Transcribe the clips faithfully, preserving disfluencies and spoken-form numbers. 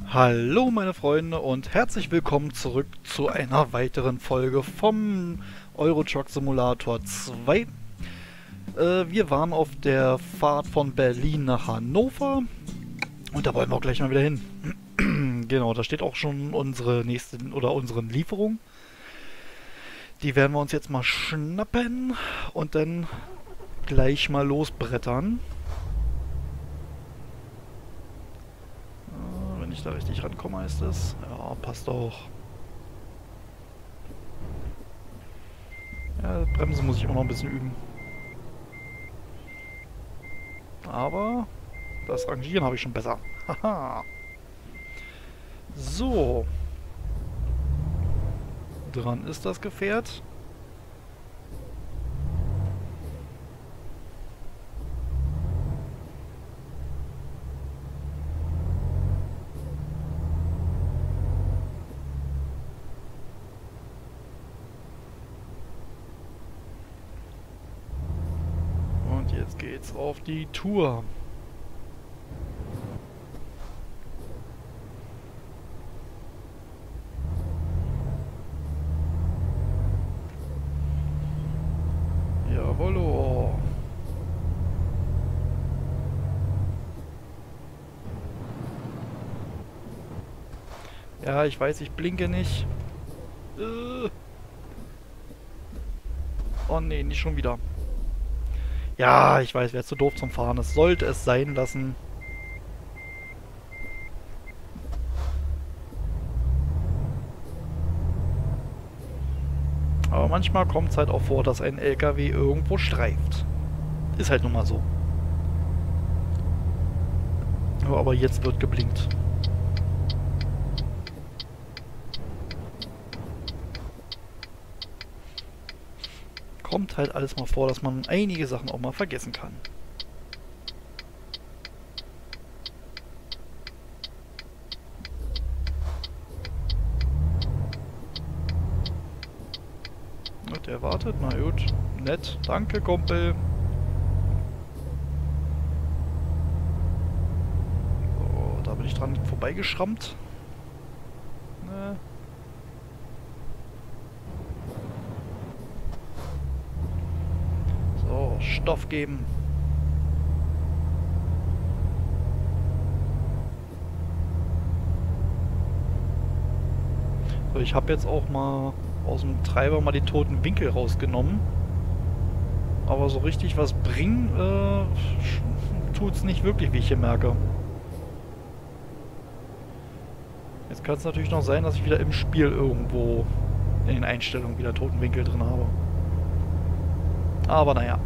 Hallo meine Freunde und herzlich willkommen zurück zu einer weiteren Folge vom Euro Truck Simulator zwei. Äh, wir waren auf der Fahrt von Berlin nach Hannover und da wollen wir auch gleich mal wieder hin. Genau, da steht auch schon unsere nächste oder unsere Lieferung. Die werden wir uns jetzt mal schnappen und dann gleich mal losbrettern. Wenn ich da richtig rankomme, heißt es. Ja, passt auch. Ja, Bremse muss ich immer noch ein bisschen üben. Aber das Rangieren habe ich schon besser. Haha. So. Dran ist das Gefährt. Und jetzt geht's auf die Tour. Jawollo. Ja, ich weiß, ich blinke nicht. Äh. Oh nee, nicht schon wieder. Ja, ich weiß, wer zu doof zum Fahren ist. Sollte es sein lassen. Aber manchmal kommt es halt auch vor, dass ein L K W irgendwo streift. Ist halt nun mal so. Aber jetzt wird geblinkt. Kommt halt alles mal vor, dass man einige Sachen auch mal vergessen kann. Und der wartet, na gut. Nett, danke Kumpel. So, da bin ich dran vorbeigeschrammt. Ne. So, Stoff geben. So, ich habe jetzt auch mal aus dem Treiber mal die toten Winkel rausgenommen. Aber so richtig was bringen äh, tut es nicht wirklich, wie ich hier merke. Jetzt kann es natürlich noch sein, dass ich wieder im Spiel irgendwo in den Einstellungen wieder toten Winkel drin habe. Aber naja.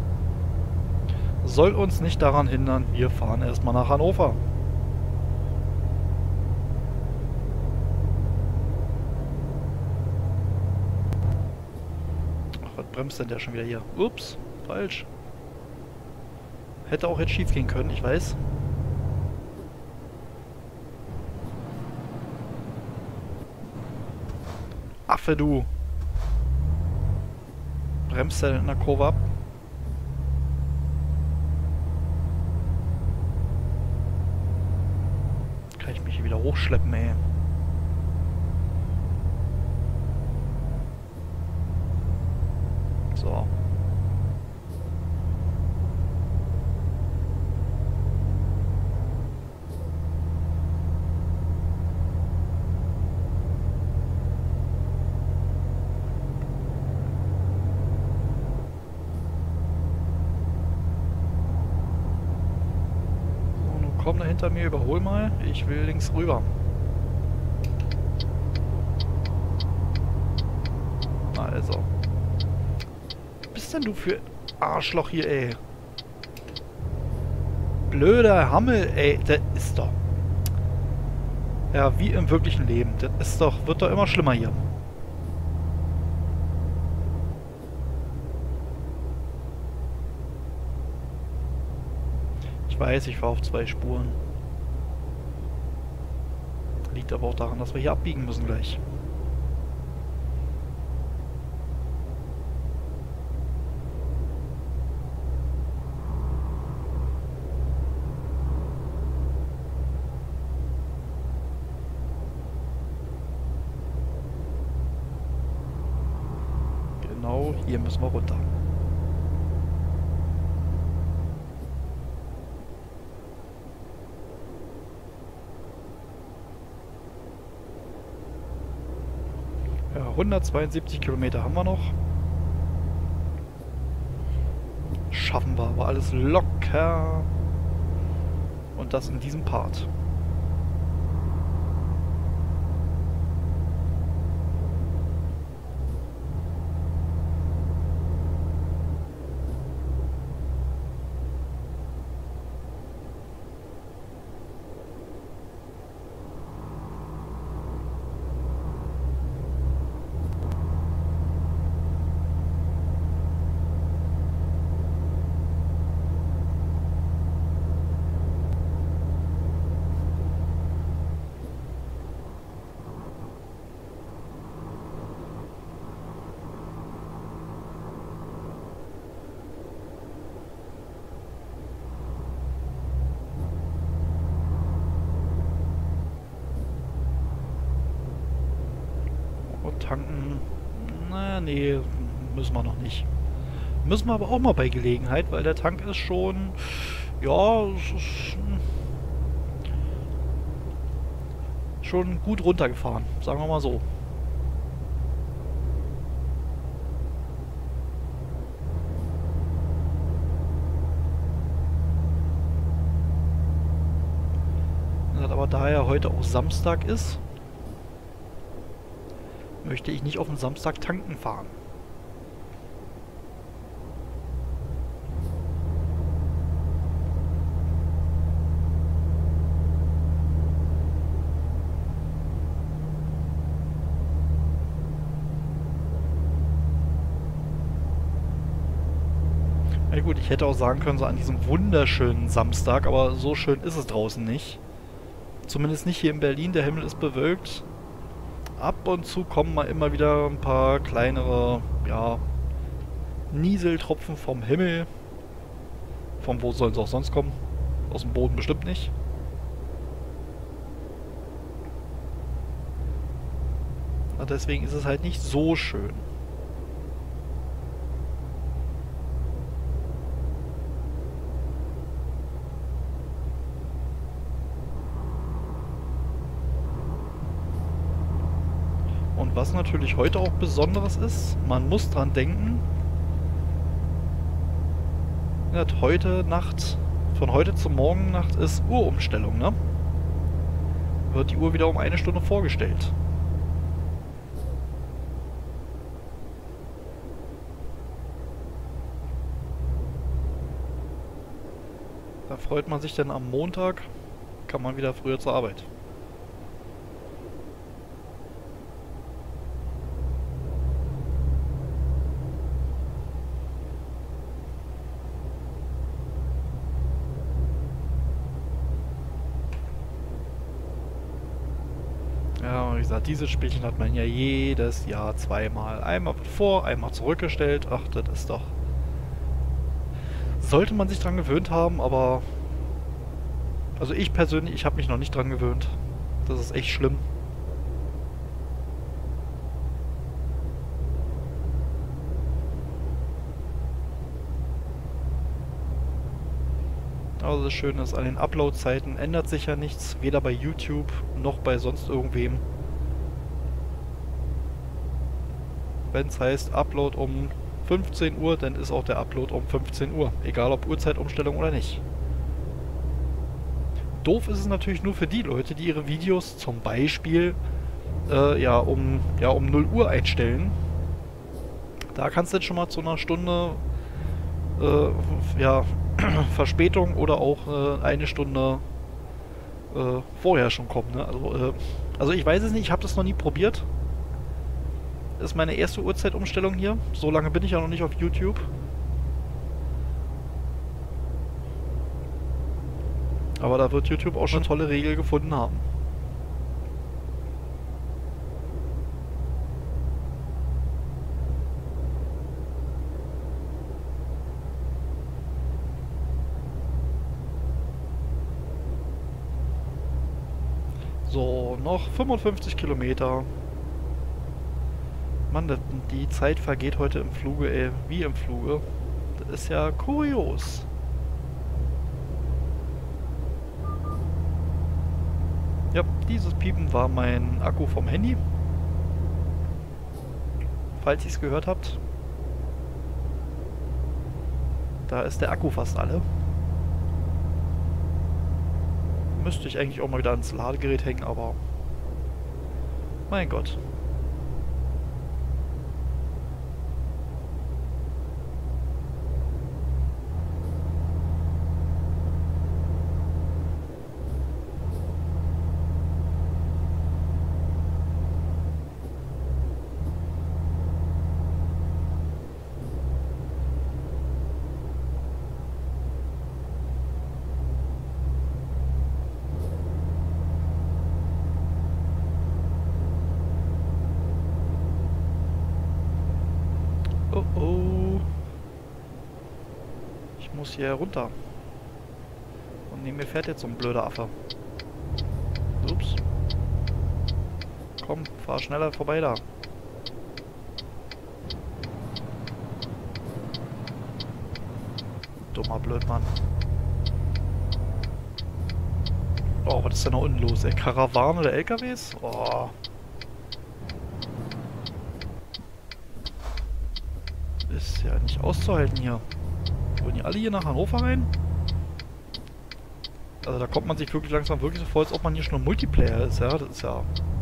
Soll uns nicht daran hindern, wir fahren erstmal nach Hannover. Ach, was bremst denn der schon wieder hier? Ups, falsch. Hätte auch jetzt schief gehen können, ich weiß. Affe, du. Bremst er in der Kurve ab? Kann ich mich hier wieder hochschleppen, ey. So. Komm da hinter mir, überhol mal. Ich will links rüber. Also. Was bist denn du für Arschloch hier, ey? Blöder Hammel, ey. Das ist doch... Ja, wie im wirklichen Leben. Das ist doch... Wird doch immer schlimmer hier. Ich weiß, ich fahre auf zwei Spuren. Liegt aber auch daran, dass wir hier abbiegen müssen gleich. hier müssen wir runter. Ja, hundertzweiundsiebzig Kilometer haben wir noch. Schaffen wir aber alles locker. Und das in diesem Part. Tanken, na nee, müssen wir noch nicht. Müssen wir aber auch mal bei Gelegenheit, weil der Tank ist schon, ja, es ist schon gut runtergefahren, sagen wir mal so. Aber da ja heute auch Samstag ist, möchte ich nicht auf den Samstag tanken fahren. Na gut, ich hätte auch sagen können, so an diesem wunderschönen Samstag, aber so schön ist es draußen nicht. Zumindest nicht hier in Berlin, der Himmel ist bewölkt. Ab und zu kommen mal immer wieder ein paar kleinere, ja, Nieseltropfen vom Himmel. Von wo sollen sie auch sonst kommen? Aus dem Boden bestimmt nicht. Aber deswegen ist es halt nicht so schön. Und was natürlich heute auch Besonderes ist, man muss dran denken, heute Nacht, von heute zur Morgennacht ist Uhrumstellung, ne? Wird die Uhr wieder um eine Stunde vorgestellt. Da freut man sich dann am Montag, kann man wieder früher zur Arbeit. Ja, wie gesagt, dieses Spielchen hat man ja jedes Jahr zweimal. Einmal vor, einmal zurückgestellt. Ach, das ist doch... Sollte man sich dran gewöhnt haben, aber... Also ich persönlich, ich habe mich noch nicht dran gewöhnt. Das ist echt schlimm. Also das Schöne ist, an den Upload-Zeiten ändert sich ja nichts, weder bei YouTube noch bei sonst irgendwem. Wenn es heißt Upload um fünfzehn Uhr, dann ist auch der Upload um fünfzehn Uhr, egal ob Uhrzeitumstellung oder nicht. Doof ist es natürlich nur für die Leute, die ihre Videos zum Beispiel äh, ja, um, ja, um null Uhr einstellen. Da kannst du jetzt schon mal zu einer Stunde äh, ja, Verspätung oder auch äh, eine Stunde äh, vorher schon kommen. Ne? Also, äh, also ich weiß es nicht, ich habe das noch nie probiert. Das ist meine erste Uhrzeitumstellung hier. So lange bin ich ja noch nicht auf YouTube. Aber da wird YouTube auch schon eine tolle Regel gefunden haben. So, noch fünfundfünfzig Kilometer. Mann, das, die Zeit vergeht heute im Fluge, ey. Wie im Fluge. Das ist ja kurios. Ja, dieses Piepen war mein Akku vom Handy. Falls ihr es gehört habt. Da ist der Akku fast alle. Müsste ich eigentlich auch mal wieder ans Ladegerät hängen, aber... Mein Gott. Oh oh. Ich muss hier runter. Und neben mir fährt jetzt so ein blöder Affe. Ups. Komm, fahr schneller vorbei da. Dummer Blödmann. Oh, was ist denn da unten los, ey? Karawane oder L K Ws? Oh. Ist ja nicht auszuhalten hier. Wollen die alle hier nach Hannover rein? Also da kommt man sich wirklich langsam wirklich so vor, als ob man hier schon ein Multiplayer ist, ja? Das ist ja...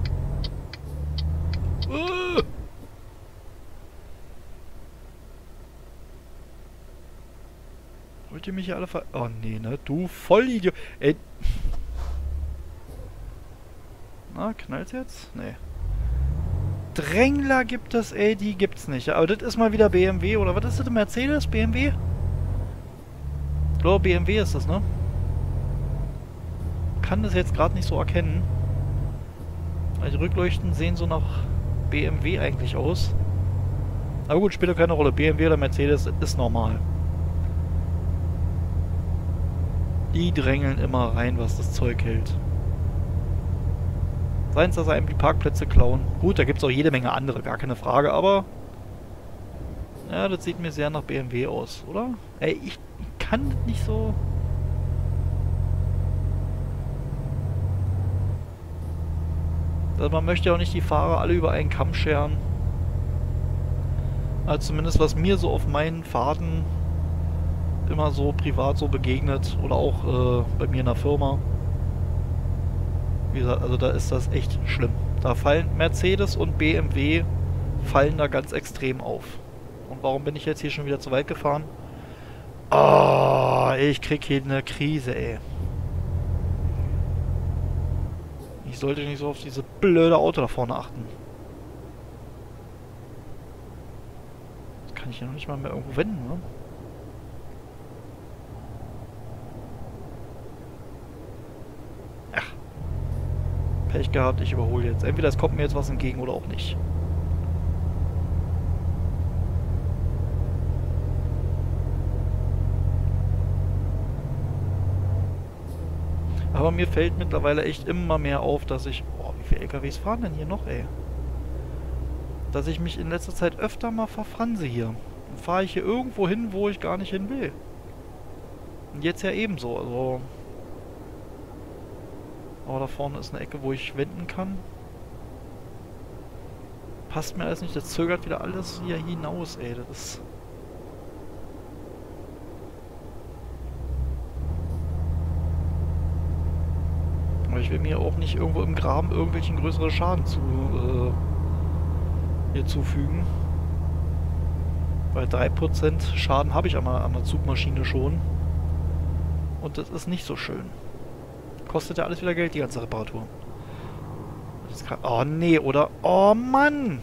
Uh! Wollt ihr mich hier alle ver... Oh nee, ne? Du Vollidiot. Ey. Na, knallt's jetzt? Nee. Drängler gibt es, ey, die gibt's nicht. Aber das ist mal wieder B M W, oder was ist das? Mercedes? B M W? Ich glaube, B M W ist das, ne? Kann das jetzt gerade nicht so erkennen. Die Rückleuchten sehen so nach B M W eigentlich aus. Aber gut, spielt doch keine Rolle. B M W oder Mercedes ist normal. Die drängeln immer rein, was das Zeug hält. Seien es, dass sie einem die Parkplätze klauen. Gut, da gibt es auch jede Menge andere, gar keine Frage, aber... Ja, das sieht mir sehr nach B M W aus, oder? Ey, ich, ich kann das nicht so... Also man möchte ja auch nicht die Fahrer alle über einen Kamm scheren. Also zumindest was mir so auf meinen Fahrten immer so privat so begegnet. Oder auch äh, bei mir in der Firma. Wie gesagt, also da ist das echt schlimm. Da fallen Mercedes und B M W fallen da ganz extrem auf. Und warum bin ich jetzt hier schon wieder zu weit gefahren? Oh, ich krieg hier eine Krise, ey. Ich sollte nicht so auf diese blöde Auto da vorne achten. Das kann ich ja noch nicht mal mehr irgendwo wenden, ne? Ach. Pech gehabt, ich überhole jetzt. Entweder es kommt mir jetzt was entgegen oder auch nicht. Aber mir fällt mittlerweile echt immer mehr auf, dass ich... Oh, wie viele L K Ws fahren denn hier noch, ey? Dass ich mich in letzter Zeit öfter mal verfranse hier. Dann fahre ich hier irgendwo hin, wo ich gar nicht hin will. Und jetzt ja ebenso, also... Aber da vorne ist eine Ecke, wo ich wenden kann. Passt mir alles nicht, das zögert wieder alles hier hinaus, ey. Das ist... Aber ich will mir auch nicht irgendwo im Graben irgendwelchen größeren Schaden zu, äh, hier zufügen. Weil drei Prozent Schaden habe ich an der, an der Zugmaschine schon. Und das ist nicht so schön. Kostet ja alles wieder Geld, die ganze Reparatur. Das kann, oh nee, oder? Oh Mann!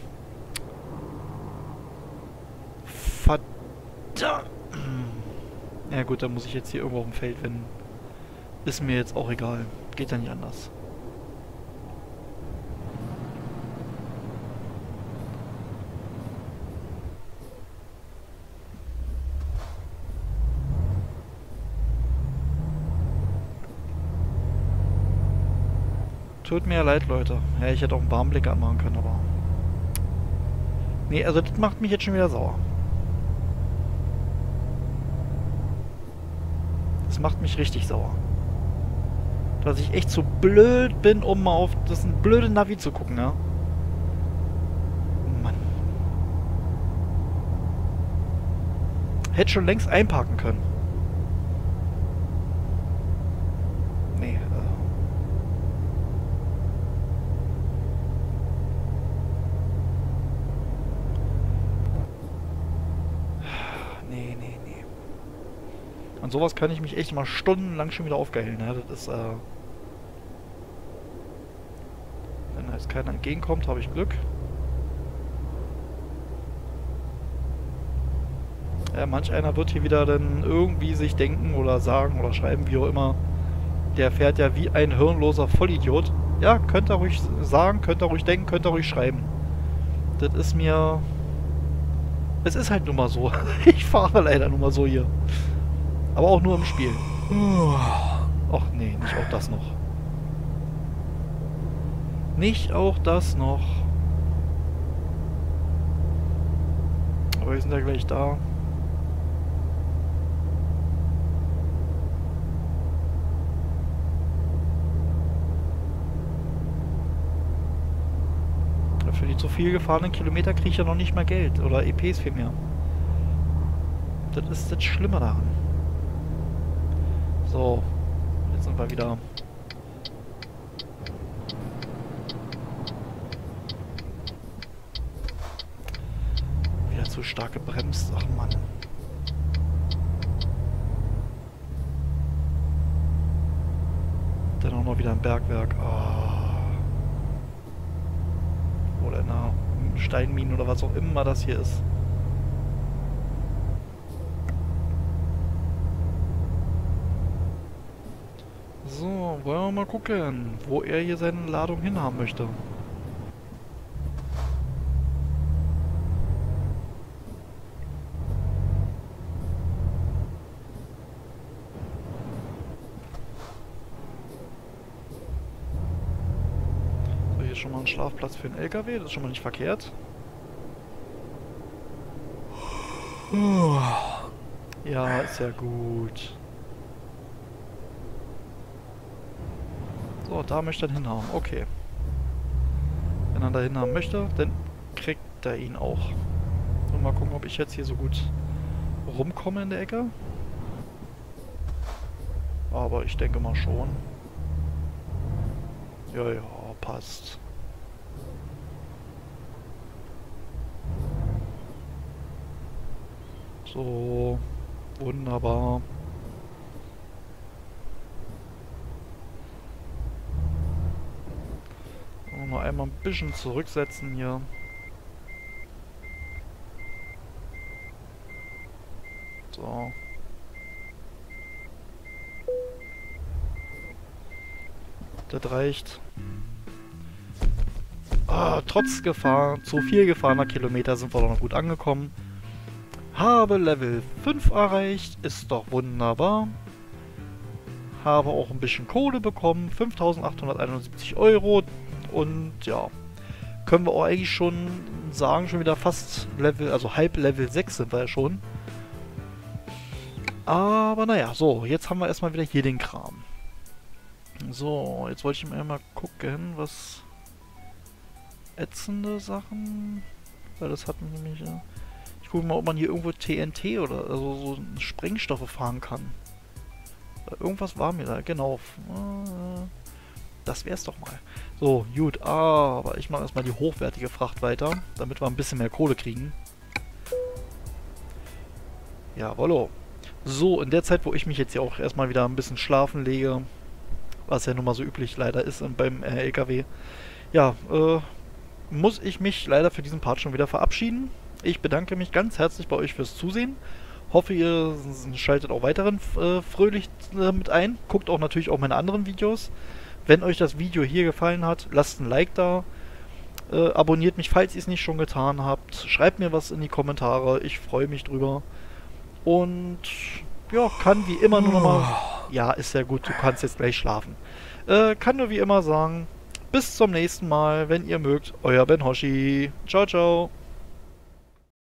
Verdammt! Ja gut, dann muss ich jetzt hier irgendwo auf dem Feld wenden. Ist mir jetzt auch egal. Geht ja nicht anders. Tut mir ja leid, Leute. Ja, ich hätte auch einen Warnblick anmachen können, aber... Nee, also das macht mich jetzt schon wieder sauer. Das macht mich richtig sauer. Dass ich echt zu blöd bin, um mal auf das ein blöde Navi zu gucken, ja. Mann. Hätte schon längst einparken können. Nee, äh. Nee, nee, nee. An sowas kann ich mich echt mal stundenlang schon wieder aufgeilen, ne? Das ist, äh... Wenn da jetzt keiner entgegenkommt, habe ich Glück. Ja, manch einer wird hier wieder dann irgendwie sich denken oder sagen oder schreiben, wie auch immer. Der fährt ja wie ein hirnloser Vollidiot. Ja, könnt ihr ruhig sagen, könnt ihr ruhig denken, könnt ihr ruhig schreiben. Das ist mir... Es ist halt nun mal so. Ich fahre leider nun mal so hier. Aber auch nur im Spiel. Ach nee, nicht auch das noch. Nicht auch das noch. Aber wir sind ja gleich da. Für die zu viel gefahrenen Kilometer kriege ich ja noch nicht mal Geld. Oder E Ps vielmehr. Das ist das Schlimme daran. So. Jetzt sind wir wieder... Wieder zu stark gebremst. Ach Mann. Dann auch noch wieder ein Bergwerk. Oh. Oder in einer Steinmine oder was auch immer das hier ist. So, wollen wir mal gucken, wo er hier seine Ladung hinhaben möchte. So, hier ist schon mal ein Schlafplatz für einen L K W, das ist schon mal nicht verkehrt. Ja, ist ja gut. So, da möchte er hinhauen. Okay. Wenn er da hinhauen möchte, dann kriegt er ihn auch. Und mal gucken, ob ich jetzt hier so gut rumkomme in der Ecke. Aber ich denke mal schon. Ja, ja, passt. So, wunderbar. Noch einmal ein bisschen zurücksetzen hier. So. Das reicht. Ah, trotz Gefahr, zu viel gefahrener Kilometer sind wir doch noch gut angekommen. Habe Level fünf erreicht, ist doch wunderbar. Habe auch ein bisschen Kohle bekommen, fünftausendachthunderteinundsiebzig Euro. Und ja, können wir auch eigentlich schon sagen, schon wieder fast Level, also halb Level sechs sind wir ja schon. Aber naja, so, jetzt haben wir erstmal wieder hier den Kram. So, jetzt wollte ich mir mal gucken, was ätzende Sachen, weil das hat mich nämlich, ja. Ich gucke mal, ob man hier irgendwo T N T oder also so Sprengstoffe fahren kann. Irgendwas war mir da, genau. Das wär's doch mal. So, gut, aber ich mache erstmal die hochwertige Fracht weiter, damit wir ein bisschen mehr Kohle kriegen. Jawollo. So, in der Zeit, wo ich mich jetzt hier auch erstmal wieder ein bisschen schlafen lege, was ja nun mal so üblich leider ist beim äh, L K W, ja, äh, muss ich mich leider für diesen Part schon wieder verabschieden. Ich bedanke mich ganz herzlich bei euch fürs Zusehen. Hoffe, ihr schaltet auch weiterhin äh, fröhlich äh, mit ein. Guckt auch natürlich auch meine anderen Videos. Wenn euch das Video hier gefallen hat, lasst ein Like da. Äh, abonniert mich, falls ihr es nicht schon getan habt. Schreibt mir was in die Kommentare. Ich freue mich drüber. Und ja, kann wie immer nur nochmal... Ja, ist ja gut, du kannst jetzt gleich schlafen. Äh, kann nur wie immer sagen, bis zum nächsten Mal, wenn ihr mögt. Euer Ben Hoshi. Ciao, ciao.